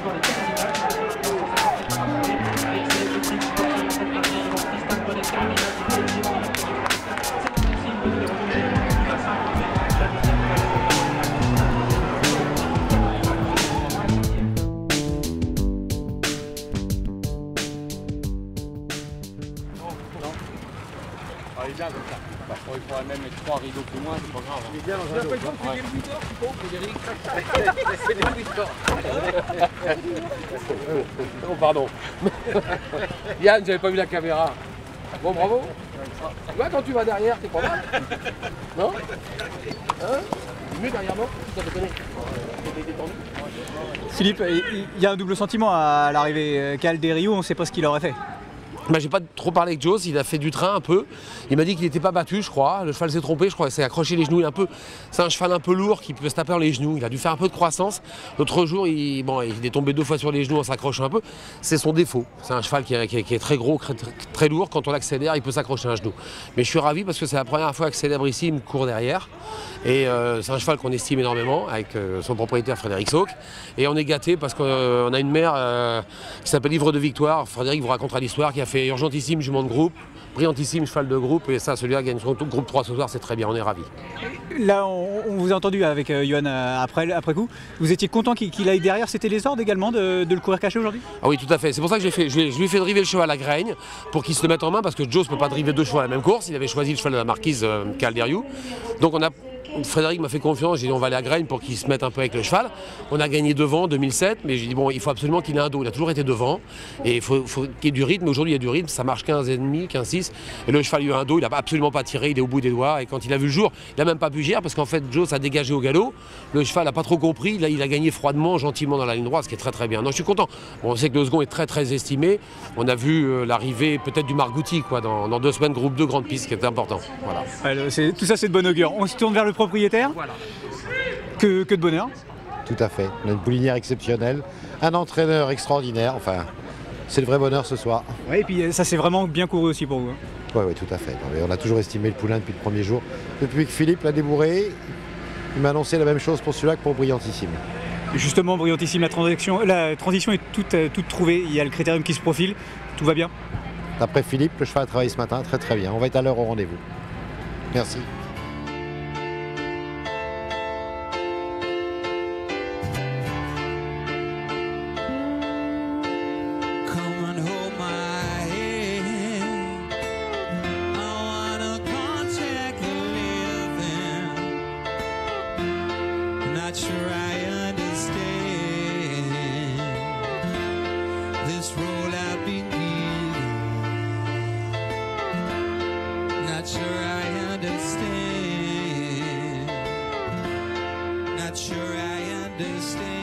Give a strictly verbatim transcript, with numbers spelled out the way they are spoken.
Ah, il est bien comme ça. Bah, il faudrait même mettre trois rideaux plus loin, c'est pas grave. Hein. Il est bien dans un dos. C'est des Louis d'or, tu penses, Frédéric? C'est des Louis d'or. Oh, pardon. Yann, j'avais pas vu la caméra. Bon, bravo. Tu vois, quand tu vas derrière, t'es pas mal. Non? Hein? Mieux derrière moi, ça te connaît. T'es détendu. Philippe, il y a un double sentiment à l'arrivée. Cal des Rio, on ne sait pas ce qu'il aurait fait. Bah, j'ai pas trop parlé avec Joss, il a fait du train un peu. Il m'a dit qu'il n'était pas battu, je crois. Le cheval s'est trompé, je crois. Il s'est accroché les genoux. Il est un peu... C'est un cheval un peu lourd qui peut se taper dans les genoux. Il a dû faire un peu de croissance. L'autre jour, il... Bon, il est tombé deux fois sur les genoux en s'accrochant un peu. C'est son défaut. C'est un cheval qui est, qui est, qui est très gros, très, très lourd. Quand on l'accélère, il peut s'accrocher un genou. Mais je suis ravi parce que c'est la première fois que Célèbre ici, il me court derrière. Et euh, c'est un cheval qu'on estime énormément avec euh, son propriétaire Frédéric Sauc. Et on est gâté parce qu'on euh, a une mère euh, qui s'appelle Livre de Victoire. Frédéric vous racontera l'histoire, qui a fait Urgentissime, jument de groupe, brillantissime, cheval de groupe. Et ça, celui-là gagne son groupe trois ce soir, c'est très bien, on est ravis. Là, on, on vous a entendu avec euh, Johan euh, après, après coup. Vous étiez content qu'il qu'il aille derrière. C'était les ordres également de, de le courir caché aujourd'hui? Ah oui, tout à fait. C'est pour ça que fait, je, lui, je lui ai fait driver le cheval à Graigne pour qu'il se le mette en main parce que Joss ne peut pas driver deux chevaux à la même course. Il avait choisi le cheval de la marquise euh, Cal des Rio. Donc on a... Frédéric m'a fait confiance, j'ai dit on va aller à Graigne pour qu'il se mette un peu avec le cheval. On a gagné devant en deux mille sept, mais j'ai dit bon, il faut absolument qu'il ait un dos. Il a toujours été devant et il faut, faut qu'il y ait du rythme. Aujourd'hui il y a du rythme, ça marche quinze virgule cinq, quinze virgule six. Et le cheval il a un dos, il n'a absolument pas tiré, il est au bout des doigts. Et quand il a vu le jour, il n'a même pas pu gérer parce qu'en fait Joss a dégagé au galop. Le cheval n'a pas trop compris, là il a gagné froidement, gentiment dans la ligne droite, ce qui est très très bien. Non, je suis content. Bon, on sait que le second est très très estimé. On a vu euh, l'arrivée peut-être du Margouti quoi, dans, dans deux semaines, groupe deux grande piste, qui était important. Voilà. Alors, tout ça c'est de bon augure. On se tourne vers le propriétaire. Voilà. Que, que de bonheur. Tout à fait. On a une poulinière exceptionnelle, un entraîneur extraordinaire. Enfin, c'est le vrai bonheur ce soir. Oui, et puis ça c'est vraiment bien couru aussi pour vous. Hein. Oui, oui, tout à fait. On a toujours estimé le poulain depuis le premier jour. Depuis que Philippe l'a débourré, il m'a annoncé la même chose pour celui-là que pour Brillantissime. Justement, Brillantissime, la transition, la transition est toute, toute trouvée. Il y a le critérium qui se profile. Tout va bien. D'après Philippe, le cheval a travaillé ce matin très très bien. On va être à l'heure au rendez-vous. Merci. Not sure I understand this role I've been given. Not sure I understand. Not sure I understand.